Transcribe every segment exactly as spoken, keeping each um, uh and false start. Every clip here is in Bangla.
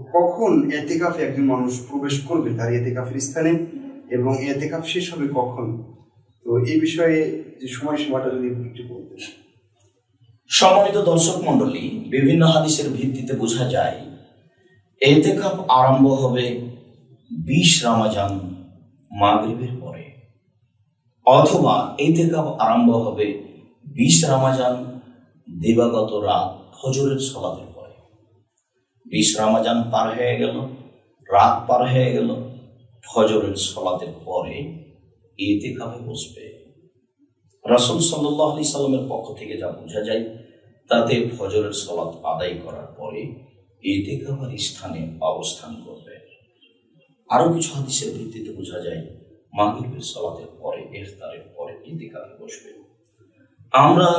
কখন এতেকাফে একজন মানুষ প্রবেশ করবে তার এতেকাফের স্থানে এবং এতেকাফ শেষ হবে কখন, তো এই বিষয়ে যে সময়সীমাটা যদি একটু বলতেন। সম্মানিত দর্শক মণ্ডলী, বিভিন্ন হাদিসের ভিত্তিতে বোঝা যায় এতেকাফ আরম্ভ হবে বিশ রমজান মাগরিবের পরে, অথবা এতেকাফ আরম্ভ হবে বিশ রমজান দিবাগত রাত ফজরের সালাতের পরে। বিশ রমজান পার হয়ে গেল, রাত পার হয়ে গেল, ফজরের সালাতের পরে ইতিকাফে বসবে। রাসূল সাল্লাল্লাহু আলাইহি সাল্লামের পক্ষ থেকে যা বোঝা যায় তাতে ফজরের সালাত আদায় করার পরে ইতিকাফের স্থানে অবস্থান করবে। আরো কিছু হাদিসের ভিত্তিতে বোঝা যায় মাগরিবের সালাতের পরে, ইফতারের পরে ইতিকাফে বসবে। আমরা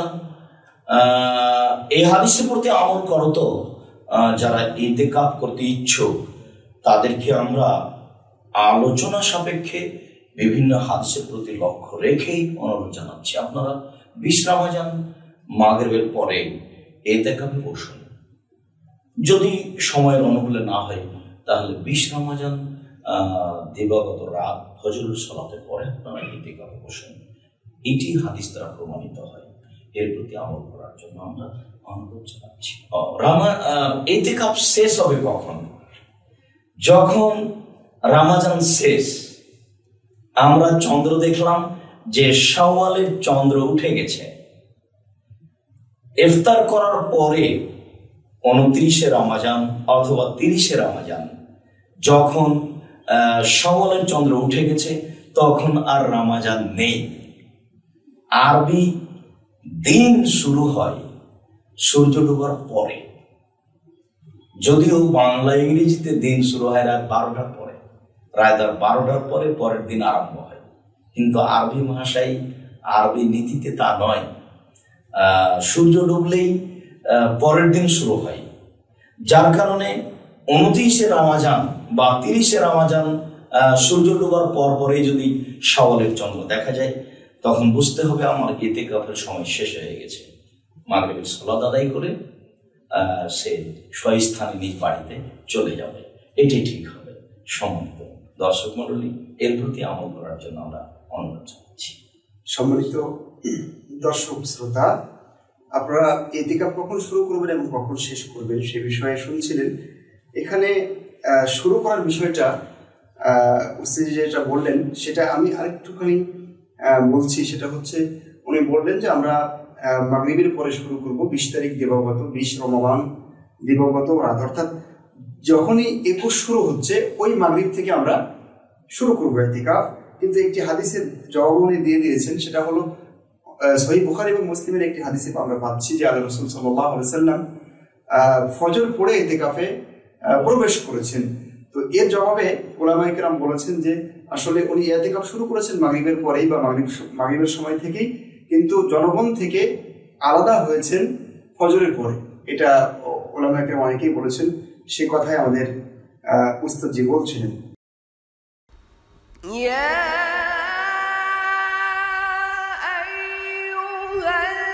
এই হাদিসের প্রতি আমল করো তো যারা ইতিকাফ করতে ইচ্ছুক তাদেরকে আমরা আলোচনা সাপেক্ষে বিভিন্ন হাদিসের প্রতি লক্ষ্য রেখেই অনুরোধ জানাচ্ছি, আপনারা বিশ রমজান মাগরিবের পরে ইতিকাফে বসুন। যদি সময়ের অনুকূলে না হয় তাহলে বিশ রমজান দিবাগত রাত ফজরের সালাতের পরে আপনারা ইতিকাফে বসুন। এটি হাদিস দ্বারা প্রমাণিত হয়, এর প্রতি আমল করার জন্য আমরা অনুরোধ জানাচ্ছি। ইতিকাফ শেষ হবে কখন? যখন রমজান শেষ, আমরা চন্দ্র দেখলাম যে শাওয়ালের চন্দ্র উঠে গেছে, ইফতার করার পরে উনত্রিশে রমজান অথবা তিরিশে রমজান যখন শাওয়ালের চন্দ্র উঠে গেছে তখন আর রমজান নেই। আরবি দিন শুরু হয় সূর্য ডোবার পরে, যদিও বাংলা ইংরেজিতে দিন শুরু হয় রাত বারোটার পরে, রাত বারোটার পরে পরের দিন আরম্ভ হয়, কিন্তু আরবি ভাষায় আরবি নীতিতে তা নয়। সূর্য ডুবলেই পরের দিন শুরু হয়, যার কারণে উনত্রিশে রমজান বা তিরিশে রমজান সূর্য ডুবার পর পরে যদি শাওয়ালের চন্দ্র দেখা যায় তখন বুঝতে হবে আমার ইতিকাফের সময় শেষ হয়ে গেছে। মাগরিবের সালাত আদায় করে সে স্বস্থানে নিজ বাড়িতে চলে যাবে, এটাই ঠিক হবে। সম্মানিত দর্শক মণ্ডলী, এর প্রতি আমল করার জন্য আমরা অনুরোধ জানাচ্ছি। সম্মানিত দর্শক শ্রোতা, আপনারা ইতিকাফ কখন শুরু করবেন এবং কখন শেষ করবেন সে বিষয়ে শুনছিলেন। এখানে শুরু করার বিষয়টা উস্তাদ যেটা বললেন সেটা আমি আরেকটুখানি বলছি, সেটা হচ্ছে উনি বললেন যে আমরা মাগরিবের পরে শুরু করব বিশ তারিখ দিবাগত, বিশ রমজান দিবাগত রাত, অর্থাৎ যখনই একুশ শুরু হচ্ছে ওই মাগরিব থেকে আমরা শুরু করবো ইতিকাফ। কিন্তু একটি হাদিসের জবাব উনি দিয়ে দিয়েছেন, সেটা হলো সহিহ বুখারী এবং মুসলিমের একটি হাদিসে আমরা পাচ্ছি যে আল্লাহ রাসূল সাল্লাল্লাহু আলাইহি সাল্লাম ফজর পড়ে ইতিকাফে প্রবেশ করেছেন। তো এর জবাবে উলামায়ে কেরাম বলেছেন যে আসলে উনি ইতিকাফ শুরু করেছেন মাগরিবের পরেই বা মাগরিব মাগরিবের সময় থেকেই, কিন্তু জনগণ থেকে আলাদা হয়েছেন ফজরের পরে। এটা উলামায়ে কেরাম অনেকেই বলেছেন, সে কথাই আমাদের উস্তাদ জি বলছিলেন। يا أيها